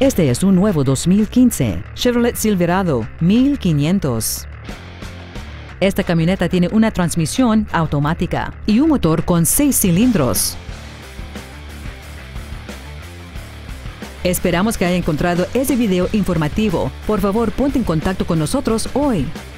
Este es un nuevo 2015 Chevrolet Silverado 1500. Esta camioneta tiene una transmisión automática y un motor con 6 cilindros. Esperamos que haya encontrado ese video informativo. Por favor, ponte en contacto con nosotros hoy.